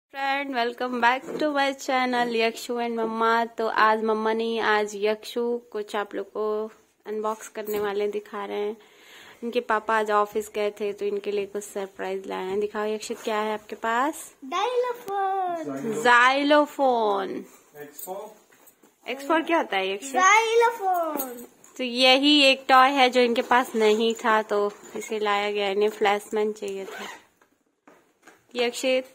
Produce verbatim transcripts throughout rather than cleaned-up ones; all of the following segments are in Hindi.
Friend welcome back to my channel Yakshu and मम्मा। तो आज मम्मा नहीं, आज यक्षु कुछ आप लोग को अनबॉक्स करने वाले दिखा रहे हैं। इनके पापा आज ऑफिस गए थे तो इनके लिए कुछ सरप्राइज लाए हैं। दिखाओ यक्षु, क्या है आपके पास? जाइलोफोन। जाइलोफोन। एक्स फोर क्या होता है यक्षु? जाइलोफोन। तो यही एक टॉय है जो इनके पास नहीं था तो इसे लाया गया। इन्हें फ्लैशमैन चाहिए था। यक्षित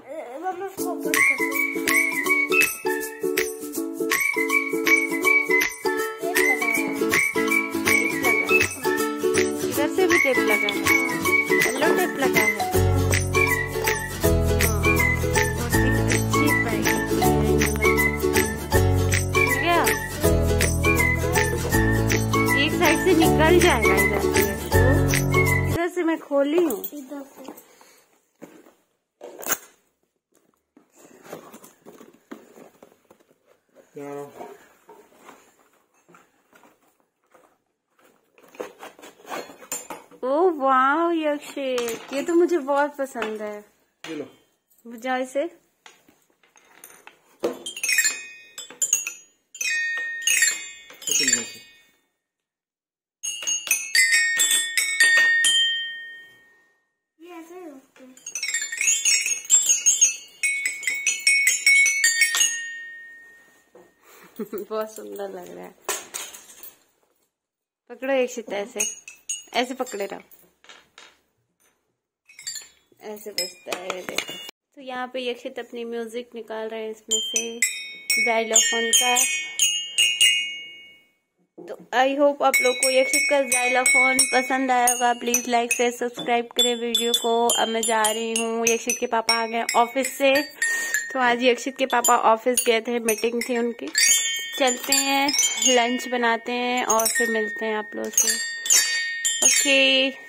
इधर से भी टेप लगा है, येलो टेप लगा है। एक साइड से निकल जाएगा इधर से। इधर से मैं खोली हूँ। इधर से ओ वाह यक्षित, ये तो मुझे बहुत पसंद है। बुझा इसे। ये ऐसे ही होते हैं। बहुत सुंदर लग रहा है। पकड़ो यक्षित, ऐसे ऐसे पकड़े रहो, ऐसे बजता है ये देखो। तो यहाँ पे यक्षित अपनी म्यूजिक निकाल रहे हैं इसमें से जाइलोफोन का। तो आई होप आप लोग को यक्षित का जाइलोफोन पसंद आया होगा। प्लीज लाइक शेयर सब्सक्राइब करें वीडियो को। अब मैं जा रही हूँ, यक्षित के पापा आ गए ऑफिस से। तो आज यक्षित के पापा ऑफिस गए थे, मीटिंग थी उनकी। चलते हैं, लंच बनाते हैं और फिर मिलते हैं आप लोगों से। ओके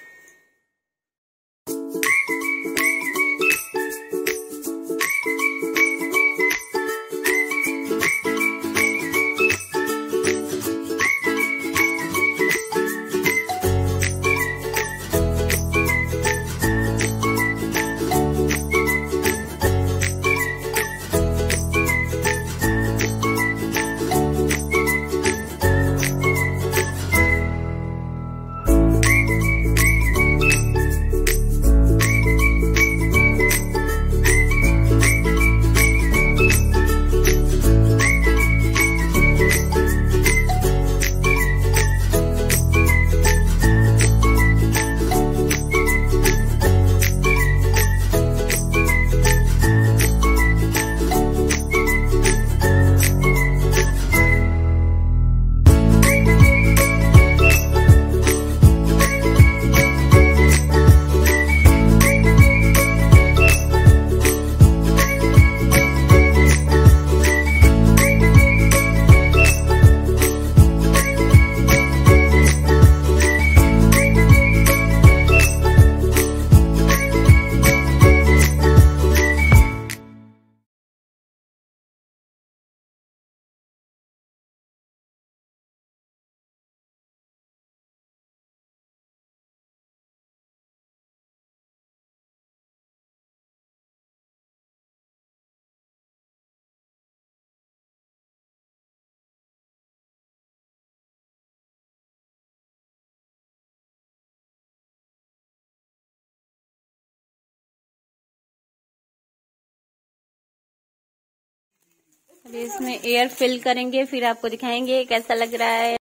अभी इसमें एयर फिल करेंगे, फिर आपको दिखाएंगे कैसा लग रहा है।